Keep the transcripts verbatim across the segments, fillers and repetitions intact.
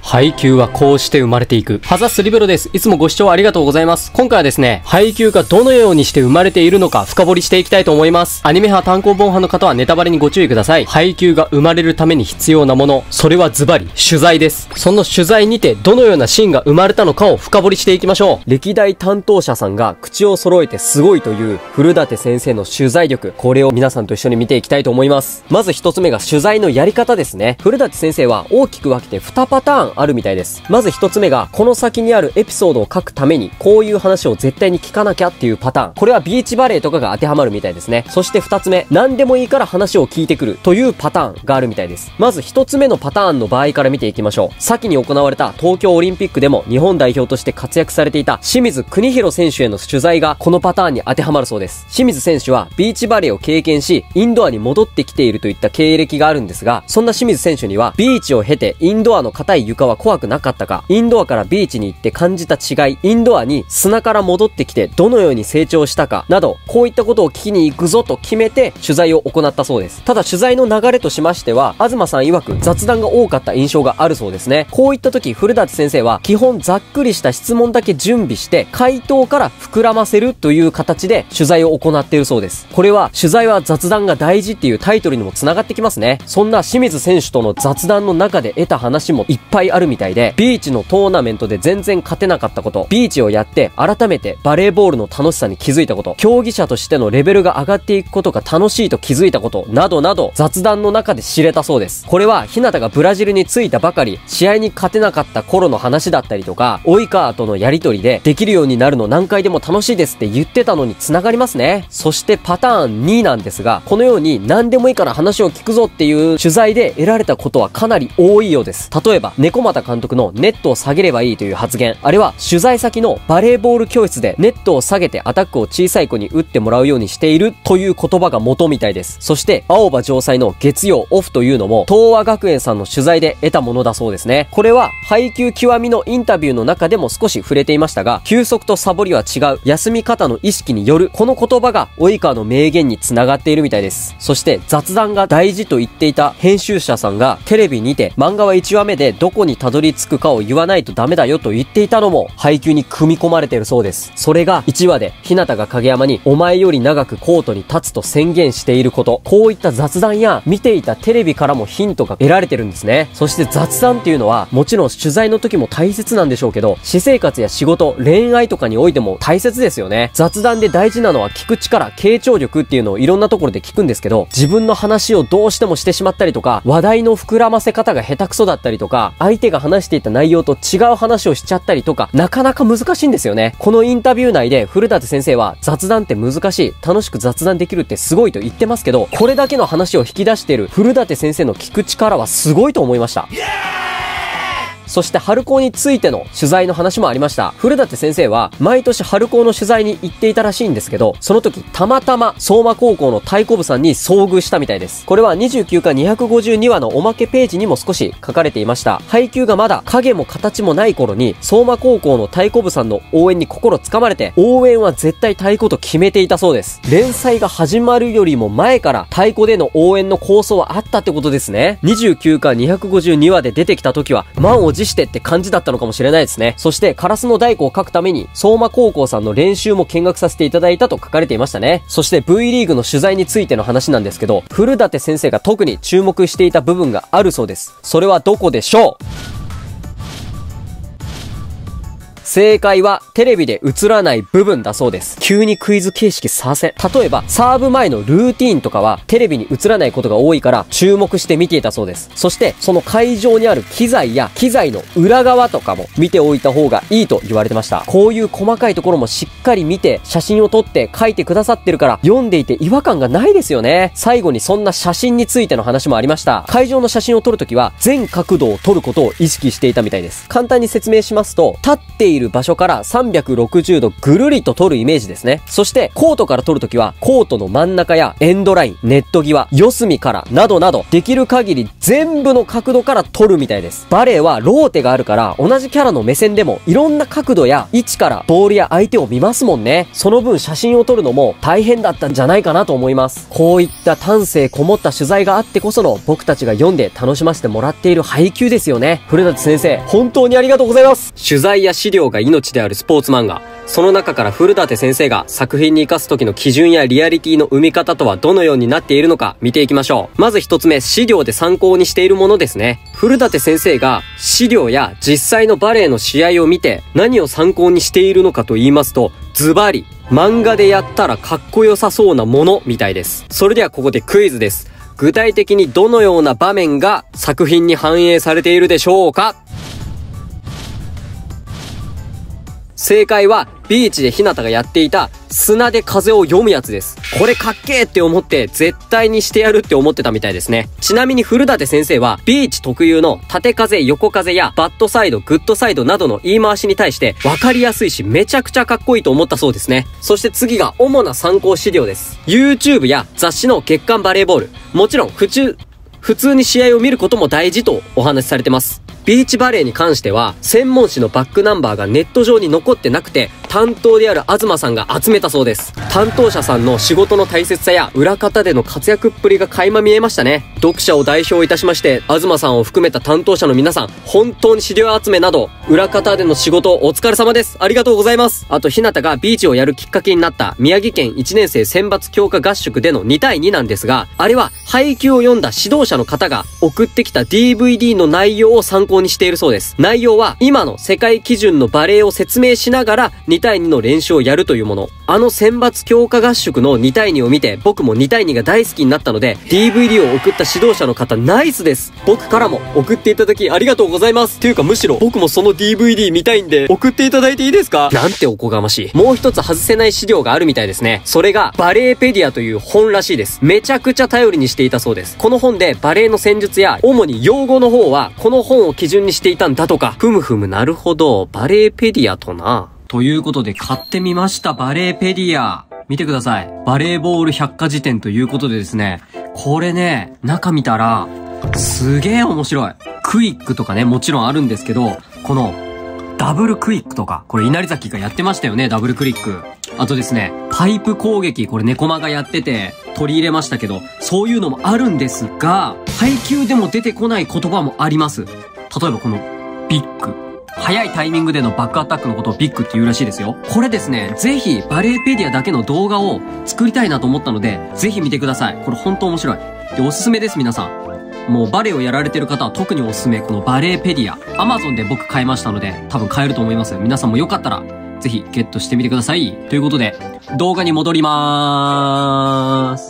配給はこうして生まれていく。ハザスリベロです。いつもご視聴ありがとうございます。今回はですね、配給がどのようにして生まれているのか深掘りしていきたいと思います。アニメ派単行本派の方はネタバレにご注意ください。配給が生まれるために必要なもの、それはズバリ取材です。その取材にてどのようなシーンが生まれたのかを深掘りしていきましょう。歴代担当者さんが口を揃えてすごいという古舘先生の取材力、これを皆さんと一緒に見ていきたいと思います。まず一つ目が取材のやり方ですね。古舘先生は大きく分けてにパターンあるみたいです。まず一つ目が、この先にあるエピソードを書くためにこういう話を絶対に聞かなきゃっていうパターン。これはビーチバレーとかが当てはまるみたいですね。そして二つ目、何でもいいから話を聞いてくるというパターンがあるみたいです。まず一つ目のパターンの場合から見ていきましょう。先に行われた東京オリンピックでも日本代表として活躍されていた清水邦弘選手への取材がこのパターンに当てはまるそうです。清水選手はビーチバレーを経験し、インドアに戻ってきているといった経歴があるんですが、そんな清水選手にはビーチを経てインドアの硬い床は怖くなかったか、インドアからビーチに行って感じた違い、インドアに砂から戻ってきてどのように成長したかなど、こういったことを聞きに行くぞと決めて取材を行ったそうです。ただ取材の流れとしましては、東さん曰く雑談が多かった印象があるそうですね。こういった時、古舘先生は基本ざっくりした質問だけ準備して回答から膨らませるという形で取材を行っているそうです。これは取材は雑談が大事っていうタイトルにも繋がってきますね。そんな清水選手との雑談の中で得た話もいっぱいあるみたいで、ビーチのトーナメントで全然勝てなかったこと、ビーチをやって改めてバレーボールの楽しさに気づいたこと、競技者としてのレベルが上がっていくことが楽しいと気づいたこと、などなど雑談の中で知れたそうです。これは日向がブラジルに着いたばかり、試合に勝てなかった頃の話だったりとか、及川とのやりとりでできるようになるの何回でも楽しいですって言ってたのに繋がりますね。そしてパターンになんですが、このように何でもいいから話を聞くぞっていう取材で得られたことはかなり多いようです。例えば猫又監督のネットを下げればいいという発言、あれは取材先のバレーボール教室でネットを下げてアタックを小さい子に打ってもらうようにしているという言葉が元みたいです。そして青葉城西の月曜オフというのも東和学園さんの取材で得たものだそうですね。これは配球極みのインタビューの中でも少し触れていましたが、休息とサボりは違う、休み方の意識による、この言葉が及川の名言に繋がっているみたいです。そして雑談が大事と言っていた編集者さんがテレビにて漫画はいちわめでどこにたどり着くかを言わないとダメだよと言っていたのも配球に組み込まれているそうです。それがいちわで日向が影山にお前より長くコートに立つと宣言していること、こういった雑談や見ていたテレビからもヒントが得られてるんですね。そして雑談っていうのはもちろん取材の時も大切なんでしょうけど、私生活や仕事、恋愛とかにおいても大切ですよね。雑談で大事なのは聞く力、傾聴力っていうのをいろんなところで聞くんですけど、自分の話をどうしてもしてしまったりとか、話題の膨らませ方が下手くそだったりとか、相手が話していた内容と違う話をしちゃったりとか、なかなか難しいんですよね。このインタビュー内で古舘先生は雑談って難しい、楽しく雑談できるってすごいと言ってますけど、これだけの話を引き出している古舘先生の聞く力はすごいと思いました。そして春高についての取材の話もありました。古舘先生は毎年春高の取材に行っていたらしいんですけど、その時たまたま相馬高校の太鼓部さんに遭遇したみたいです。これはにじゅうきゅうかにひゃくごじゅうにわのおまけページにも少し書かれていました。配球がまだ影も形もない頃に相馬高校の太鼓部さんの応援に心つかまれて、応援は絶対太鼓と決めていたそうです。連載が始まるよりも前から太鼓での応援の構想はあったってことですね。にじゅうきゅうかにひゃくごじゅうにわで出てきた時は満を持してって感じだったのかもしれないですね。そしてカラスの大工を書くために相馬高校さんの練習も見学させていただいたと書かれていましたね。そして V リーグの取材についての話なんですけど、古舘先生が特に注目していた部分があるそうです。それはどこでしょう？正解はテレビで映らない部分だそうです。急にクイズ形式させん。例えばサーブ前のルーティーンとかはテレビに映らないことが多いから注目して見ていたそうです。そしてその会場にある機材や機材の裏側とかも見ておいた方がいいと言われてました。こういう細かいところもしっかり見て写真を撮って書いてくださってるから読んでいて違和感がないですよね。最後にそんな写真についての話もありました。会場の写真を撮るときは全角度を撮ることを意識していたみたいです。簡単に説明しますと、立っているいる場所からさんびゃくろくじゅうどぐるりと撮るイメージですね。そしてコートから撮るときはコートの真ん中やエンドライン、ネット際、四隅からなどなどできる限り全部の角度から撮るみたいです。バレーはローテがあるから同じキャラの目線でもいろんな角度や位置からボールや相手を見ますもんね。その分写真を撮るのも大変だったんじゃないかなと思います。こういった丹精こもった取材があってこその僕たちが読んで楽しませてもらっている配給ですよね。古舘先生、本当にありがとうございます。取材や資料が命であるスポーツ漫画。その中から古舘先生が作品に生かす時の基準やリアリティの生み方とはどのようになっているのか見ていきましょう。まず一つ目、資料で参考にしているものですね。古舘先生が資料や実際のバレーの試合を見て何を参考にしているのかと言いますと、ズバリ漫画でやったらかっこよさそうなものみたいです。それではここでクイズです。具体的にどのような場面が作品に反映されているでしょうか？正解はビーチで日向がやっていた砂で風を読むやつです。これかっけーって思って絶対にしてやるって思ってたみたいですね。ちなみに古舘先生はビーチ特有の縦風、横風やバッドサイド、グッドサイドなどの言い回しに対して分かりやすいしめちゃくちゃかっこいいと思ったそうですね。そして次が主な参考資料です。YouTube や雑誌の月刊バレーボール。もちろん普通、普通に試合を見ることも大事とお話しされてます。ビーチバレーに関しては専門誌のバックナンバーがネット上に残ってなくて担当である東さんが集めたそうです。担当者さんの仕事の大切さや裏方での活躍っぷりが垣間見えましたね。読者を代表いたしまして東さんを含めた担当者の皆さん、本当に資料集めなど裏方での仕事お疲れ様です。ありがとうございます。あと日向がビーチをやるきっかけになった宮城県いちねん生選抜強化合宿でのにたいになんですが、あれは配球を読んだ指導者の方が送ってきた ディーブイディー の内容を参考にしているそうです。内容は今の世界基準のバレーを説明しながらにたいにの練習をやるというもの。あの選抜強化合宿のにたいにを見て僕もにたいにが大好きになったので ディーブイディー を送った指導者の方ナイスです。僕からも送っていただきありがとうございます。というかむしろ僕もその ディーブイディー 見たいんで送っていただいていいですか？なんておこがましい。もう一つ外せない資料があるみたいですね。それがバレーペディアという本らしいです。めちゃくちゃ頼りにしていたそうです。この本でバレーの戦術や主に用語の方はこの本を基準にしていたんだとか。ふむふむなるほど。バレーペディアとな。ということで買ってみました。バレーペディア。見てください。バレーボール百科事典ということでですね。これね、中見たら、すげえ面白い。クイックとかね、もちろんあるんですけど、この、ダブルクイックとか、これ稲荷崎がやってましたよね、ダブルクリック。あとですね、パイプ攻撃、これ猫間がやってて、取り入れましたけど、そういうのもあるんですが、配球でも出てこない言葉もあります。例えばこの、ビッグ。早いタイミングでのバックアタックのことをビッグって言うらしいですよ。これですね、ぜひバレーペディアだけの動画を作りたいなと思ったので、ぜひ見てください。これ本当面白い。で、おすすめです、皆さん。もうバレーをやられてる方は特におすすめ、このバレーペディア。Amazon で僕買いましたので、多分買えると思います。皆さんもよかったら、ぜひゲットしてみてください。ということで、動画に戻りまーす。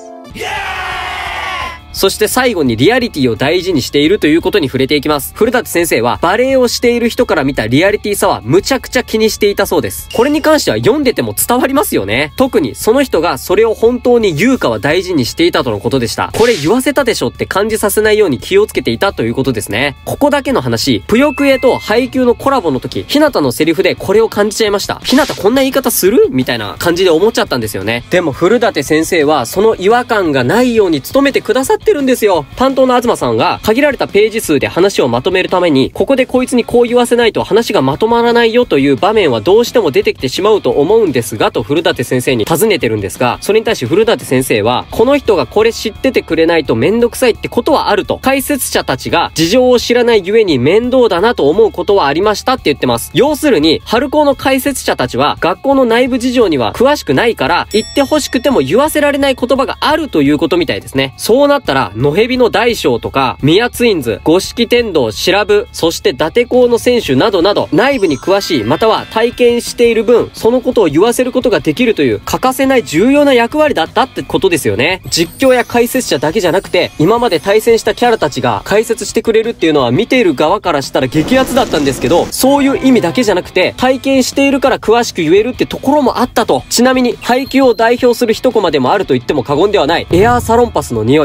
そして最後にリアリティを大事にしているということに触れていきます。古舘先生はバレエをしている人から見たリアリティさはむちゃくちゃ気にしていたそうです。これに関しては読んでても伝わりますよね。特にその人がそれを本当に言うかは大事にしていたとのことでした。これ言わせたでしょって感じさせないように気をつけていたということですね。ここだけの話、ぷよくえと配給のコラボの時、ひなたのセリフでこれを感じちゃいました。ひなたこんな言い方するみたいな感じで思っちゃったんですよね。でも古舘先生はその違和感がないように努めてくださってるんですよ。担当の東さんが限られたページ数で話をまとめるために、ここでこいつにこう言わせないと話がまとまらないよという場面はどうしても出てきてしまうと思うんですがと古舘先生に尋ねてるんですが、それに対し古舘先生はこの人がこれ知っててくれないとめんどくさいってことはあると、解説者たちが事情を知らないゆえに面倒だなと思うことはありましたって言ってます。要するに春高の解説者たちは学校の内部事情には詳しくないから、言ってほしくても言わせられない言葉があるということみたいですね。そうなったら野蛇の大将とか宮ツインズ、五色天童、白部、そして伊達高の選手などなど内部に詳しい、または体験している分そのことを言わせることができるという欠かせない重要な役割だったってことですよね。実況や解説者だけじゃなくて今まで対戦したキャラたちが解説してくれるっていうのは見ている側からしたら激アツだったんですけど、そういう意味だけじゃなくて体験しているから詳しく言えるってところもあったと。ちなみに配球を代表する一コマでもあると言っても過言ではないエアーサロンパスの匂い、これは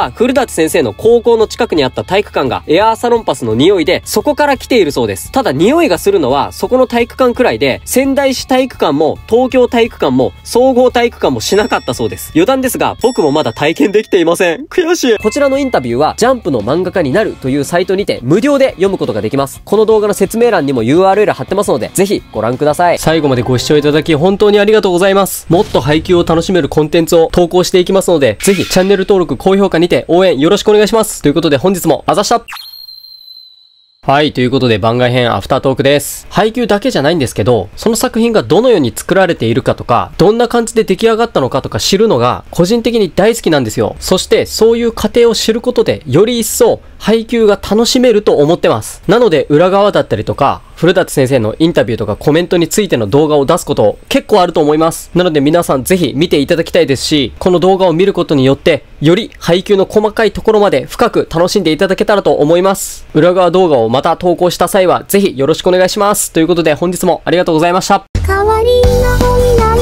は古舘先生の高校の近くにあった体育館がエアーサロンパスの匂いで、そこから来ているそうです。ただ匂いがするのはそこの体育館くらいで、仙台市体育館も東京体育館も総合体育館もしなかったそうです。余談ですが、僕もまだ体験できていません。悔しい。こちらのインタビューはジャンプの漫画家になるというサイトにて無料で読むことができます。この動画の説明欄にも ユーアールエル 貼ってますので、ぜひご覧ください。 最後までご視聴いただき本当にありがとうございます。もっと配給を楽しめるコンテンツを投稿していきますので、ぜひチャンネル登録、高評価にて応援よろしくお願いします。ということで本日もあざした。はい。ということで番外編アフタートークです。配給だけじゃないんですけど、その作品がどのように作られているかとか、どんな感じで出来上がったのかとか知るのが個人的に大好きなんですよ。そしてそういう過程を知ることで、より一層配給が楽しめると思ってます。なので裏側だったりとか、古舘先生のインタビューとかコメントについての動画を出すこと結構あると思います。なので皆さんぜひ見ていただきたいですし、この動画を見ることによって、より配給の細かいところまで深く楽しんでいただけたらと思います。裏側動画をまた投稿した際はぜひよろしくお願いします。ということで本日もありがとうございました。代わりの本